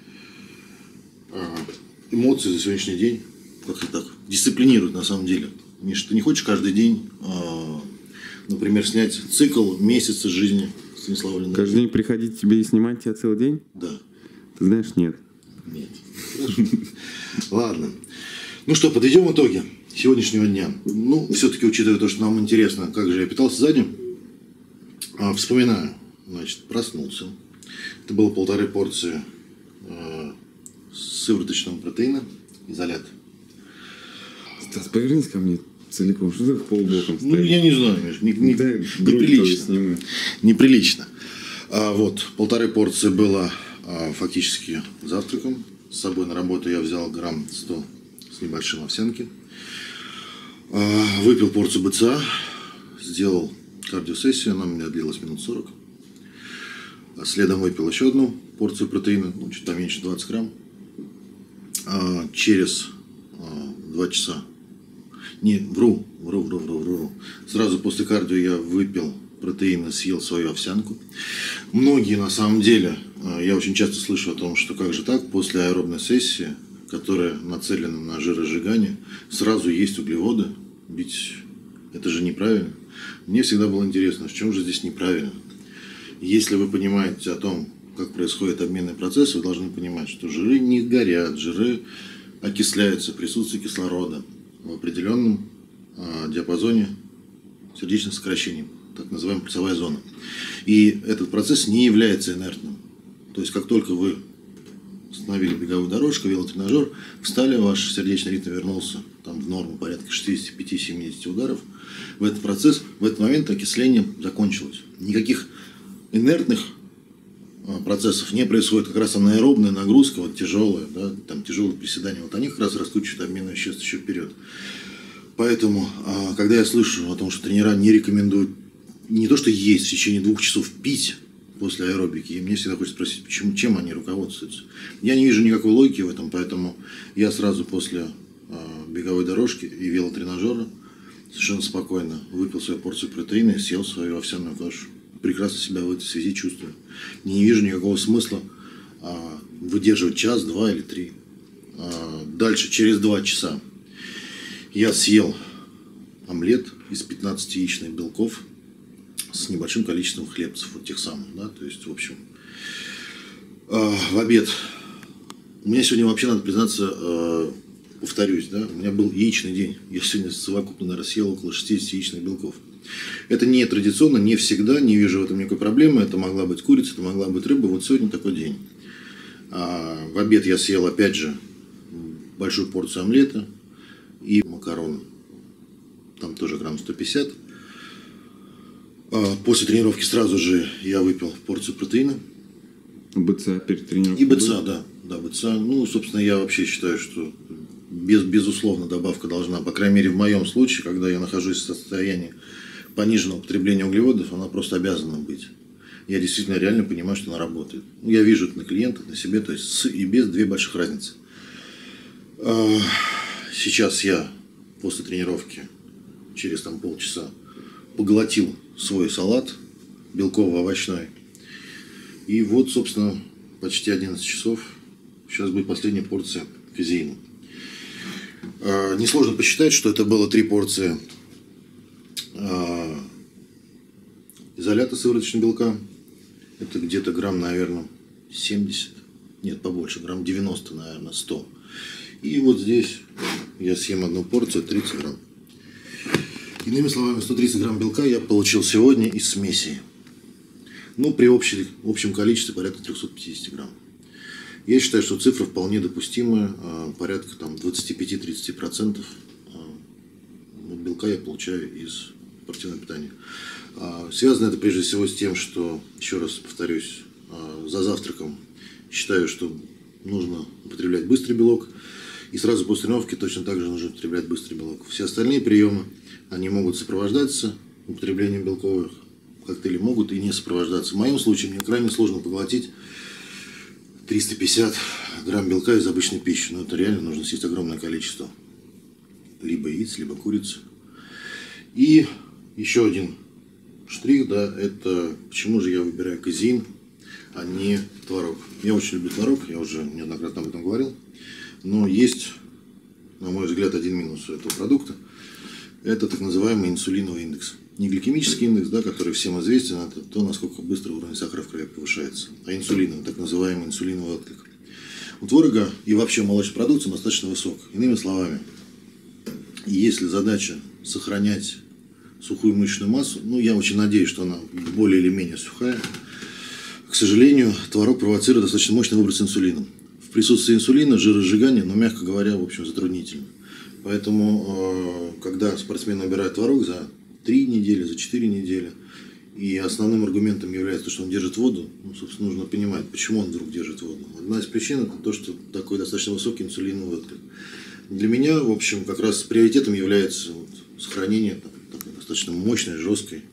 S4: эмоций за сегодняшний день. Как-то так дисциплинирует, на самом деле. Миш, ты не хочешь каждый день, например, снять цикл месяца жизни Станислава Леонидовича?
S3: Каждый день приходить тебе и снимать тебя целый день?
S4: Да.
S3: Ты знаешь, нет.
S4: Нет. Хорошо. Ладно. Ну что, подведем итоги сегодняшнего дня. Ну, все-таки, учитывая то, что нам интересно, как же я питался за день, а, вспоминаю. Значит, проснулся. Это было полторы порции э, сывороточного протеина, изолят.
S3: Стас, повернись ко мне целиком. Что ты в полбоком стоишь?
S4: Ну, я не знаю, Миш, не, не,
S3: Да,
S4: неприлично. Неприлично. А, вот, полторы порции было а, фактически завтраком. С собой на работу я взял грамм сто с небольшим овсянки. А, выпил порцию БЦА. Сделал кардиосессию, она у меня длилась минут сорок. А следом выпил еще одну порцию протеина, ну, чуть поменьше двадцать грамм. А, через а, два часа. Не, вру, вру, вру, вру, вру. Сразу после кардио я выпил протеин и съел свою овсянку. Многие, на самом деле, я очень часто слышу о том, что как же так, после аэробной сессии, которая нацелена на жиросжигание, сразу есть углеводы, ведь это же неправильно. Мне всегда было интересно, в чем же здесь неправильно. Если вы понимаете о том, как происходит обменный процесс, вы должны понимать, что жиры не горят, жиры окисляются, присутствие кислорода в определенном а, диапазоне сердечных сокращений, так называемая пульсовая зона. И этот процесс не является инертным. То есть, как только вы Установили беговую дорожку, велотренажер, встали, ваш сердечный ритм вернулся там, в норму порядка шестьдесят пять - семьдесят ударов. В этот процесс, в этот момент окисление закончилось. Никаких инертных процессов не происходит, как раз анаэробная нагрузка, вот тяжелая, да, там тяжелые приседания, вот они как раз раскручивают обмен веществ еще вперед. Поэтому, когда я слышу о том, что тренера не рекомендуют не то, что есть в течение двух часов, пить после аэробики, и мне всегда хочется спросить, почему, чем они руководствуются. Я не вижу никакой логики в этом, поэтому я сразу после беговой дорожки и велотренажера совершенно спокойно выпил свою порцию протеина и съел свою овсяную кашу. Прекрасно себя в этой связи чувствую. Не вижу никакого смысла а, выдерживать час, два или три. А, дальше, через два часа, я съел омлет из пятнадцати яичных белков с небольшим количеством хлебцев, вот тех самых, да, то есть, в общем, а, в обед. У меня сегодня вообще, надо признаться, а, повторюсь, да, у меня был яичный день. Я сегодня совокупно, наверное, съел около шестидесяти яичных белков. Это не традиционно, не всегда, не вижу в этом никакой проблемы. Это могла быть курица, это могла быть рыба. Вот сегодня такой день. А в обед я съел, опять же, большую порцию омлета и макароны. Там тоже грамм сто пятьдесят. А после тренировки сразу же я выпил порцию протеина.
S3: БЦА перед тренировкой?
S4: И БЦА, да. Да, БЦА. Ну, собственно, я вообще считаю, что без, безусловно добавка должна, по крайней мере, в моем случае, когда я нахожусь в состоянии пониженного употребления углеводов, она просто обязана быть. Я действительно реально понимаю, что она работает. Ну, я вижу это на клиентах, на себе, то есть с и без две больших разницы. Сейчас я после тренировки через там, полчаса поглотил свой салат белково-овощной. И вот, собственно, почти одиннадцать часов. Сейчас будет последняя порция казеина. Несложно посчитать, что это было три порции изолята сывороточного белка. Это где-то грамм, наверное, семьдесят. Нет, побольше. Грамм девяносто, наверное, сто. И вот здесь я съем одну порцию, тридцать грамм. Иными словами, сто тридцать грамм белка я получил сегодня из смеси. Ну, при общем, общем количестве порядка триста пятьдесят грамм. Я считаю, что цифра вполне допустимая. Порядка там, двадцать пять - тридцать процентов белка я получаю из спортивного питания. Связано это прежде всего с тем, что, еще раз повторюсь, за завтраком считаю, что нужно употреблять быстрый белок. И сразу после тренировки точно так же нужно употреблять быстрый белок. Все остальные приемы, они могут сопровождаться употреблением белковых коктейлей, могут и не сопровождаться. В моем случае мне крайне сложно поглотить триста пятьдесят грамм белка из обычной пищи. Но это реально нужно съесть огромное количество. Либо яиц, либо курицы. И еще один штрих, да, это почему же я выбираю казеин, а не творог. Я очень люблю творог, я уже неоднократно об этом говорил. Но есть, на мой взгляд, один минус у этого продукта. Это так называемый инсулиновый индекс. Не гликемический индекс, да, который всем известен, это то, насколько быстро уровень сахара в крови повышается. А инсулиновый, так называемый инсулиновый отклик. У творога и вообще молочной продукции достаточно высок. Иными словами, если задача сохранять сухую мышечную массу, ну, я очень надеюсь, что она более или менее сухая, к сожалению, творог провоцирует достаточно мощный выброс инсулина. В присутствии инсулина жиросжигание, ну, мягко говоря, в общем, затруднительно. Поэтому, когда спортсмен набирает творог за три недели, за четыре недели, и основным аргументом является то, что он держит воду, ну, собственно, нужно понимать, почему он вдруг держит воду. Одна из причин – это то, что такой достаточно высокий инсулиновый отклик. Для меня, в общем, как раз приоритетом является вот сохранение там, такой достаточно мощной, жесткой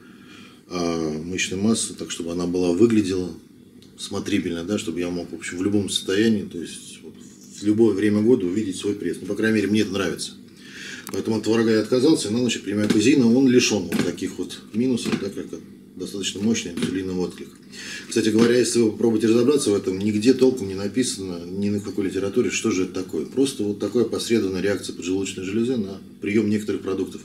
S4: э, мышечной массы, так, чтобы она была, выглядела смотрибельно, да, чтобы я мог, в общем, в любом состоянии, то есть вот, в любое время года увидеть свой пресс. Ну, по крайней мере, мне это нравится. Поэтому от творога я отказался, но, значит, принимая казеин, он лишен вот таких вот минусов, да, как достаточно мощный инсулиновый отклик. Кстати говоря, если вы попробуете разобраться в этом, нигде толком не написано, ни на какой литературе, что же это такое. Просто вот такая посредственная реакция поджелудочной железы на прием некоторых продуктов.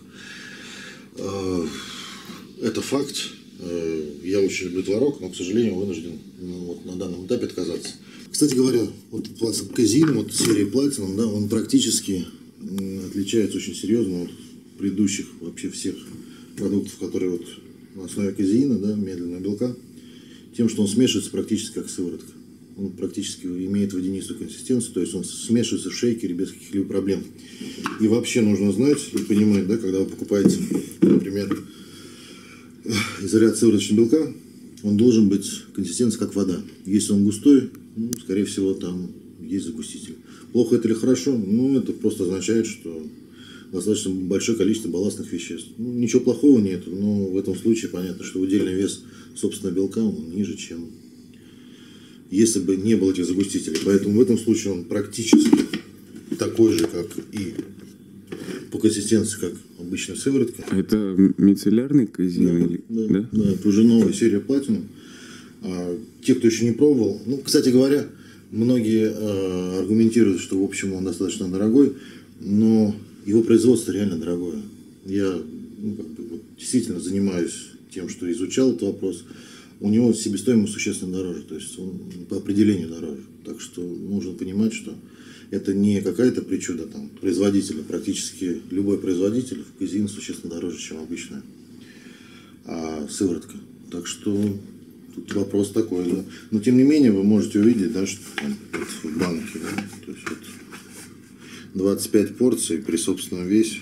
S4: Это факт. Я очень люблю творог, но, к сожалению, вынужден ну, вот, на данном этапе отказаться. Кстати говоря, вот казеин, вот серии Platinum, да, он практически отличается очень серьезно от предыдущих вообще всех продуктов, которые вот на основе казеина, да, медленного белка, тем, что он смешивается практически как сыворотка. он практически имеет водянистую консистенцию, то есть он смешивается в шейкере без каких-либо проблем. И вообще нужно знать и понимать, да, когда вы покупаете, например, изолят сывороточного белка, он должен быть консистенцией как вода. Если он густой, ну, скорее всего, там есть загуститель. Плохо это или хорошо? Ну, это просто означает, что достаточно большое количество балластных веществ. Ну, ничего плохого нет, но в этом случае понятно, что удельный вес собственного белка он ниже, чем если бы не было этих загустителей. Поэтому в этом случае он практически такой же, как и по консистенции, как обычная сыворотка.
S3: А это мицеллярный казин?
S4: Да,
S3: или...
S4: да,
S3: да?
S4: да, это уже новая серия Platinum. А, те, кто еще не пробовал, ну, кстати говоря, многие а, аргументируют, что в общем он достаточно дорогой, но его производство реально дорогое. Я ну, как бы, вот, действительно занимаюсь тем, что изучал этот вопрос. У него себестоимость существенно дороже, то есть он по определению дороже. Так что нужно понимать, что это не какая-то причуда там, производителя. Практически любой производитель в казин существенно дороже, чем обычная а, сыворотка. Так что тут вопрос такой. Да. Но тем не менее вы можете увидеть, да, что там вот в банке, да, то есть вот двадцать пять порций при собственном весе.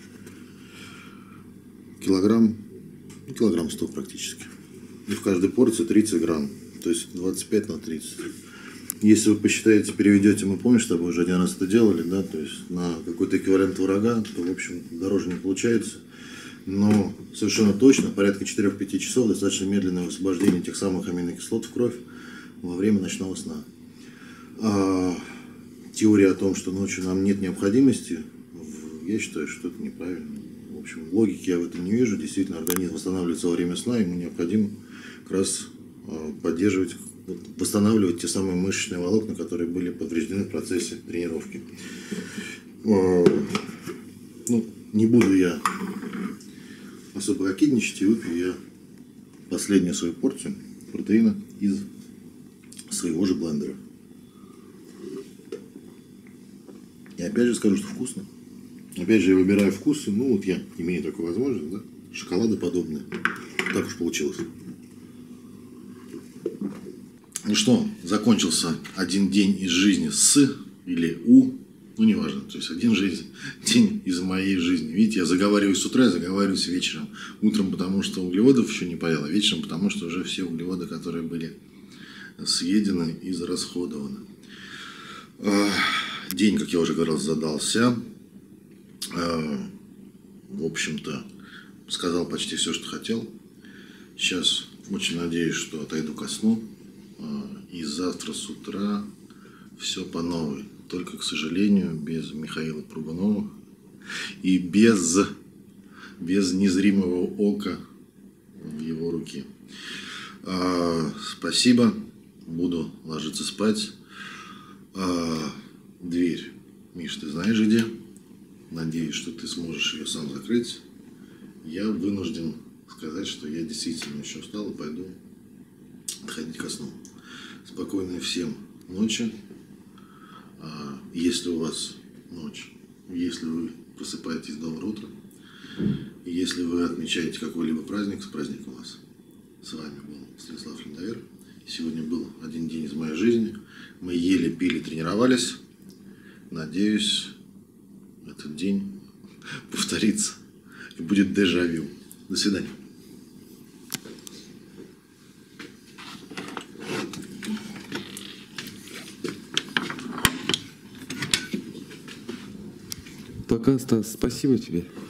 S4: Килограмм, ну, килограмм сто практически. И в каждой порции тридцать грамм. То есть двадцать пять на тридцать. Если вы посчитаете, переведете, мы помним, что вы уже один раз это делали, да, то есть на какой-то эквивалент врага, то, в общем, дороже не получается. Но совершенно точно, порядка четыре-пять часов достаточно медленное высвобождение тех самых аминокислот в кровь во время ночного сна. А теория о том, что ночью нам нет необходимости, я считаю, что это неправильно. В общем, логики я в этом не вижу. Действительно, организм восстанавливается во время сна, ему необходимо как раз поддерживать, восстанавливать те самые мышечные волокна, которые были повреждены в процессе тренировки. Ну, не буду я особо кокетничать, и выпью я последнюю свою порцию протеина из своего же блендера. И опять же скажу, что вкусно. Опять же я выбираю вкусы, ну вот я имею такую возможность, да, шоколадоподобные. Так уж получилось. Ну что, закончился один день из жизни с или у, ну неважно, то есть один жизнь, день из моей жизни. Видите, я заговариваюсь с утра, я заговариваюсь вечером. Утром, потому что углеводов еще не поел, а вечером, потому что уже все углеводы, которые были съедены, израсходованы. День, как я уже говорил, задался. В общем-то, сказал почти все, что хотел. Сейчас очень надеюсь, что отойду ко сну. И завтра с утра все по новой. Только, к сожалению, без Михаила Прыгунова и без, без незримого ока в его руке. А, спасибо. Буду ложиться спать. А, дверь, Миш, ты знаешь где? Надеюсь, что ты сможешь ее сам закрыть. Я вынужден сказать, что я действительно еще устал и пойду отходить ко сну. Спокойной всем ночи. Если у вас ночь, если вы просыпаетесь доброе утро, и если вы отмечаете какой-либо праздник, с праздником вас. С вами был Станислав Линдавер. Сегодня был один день из моей жизни. Мы ели, пили, тренировались. Надеюсь, этот день повторится и будет дежавю. До свидания.
S3: Пока, Стас, спасибо тебе.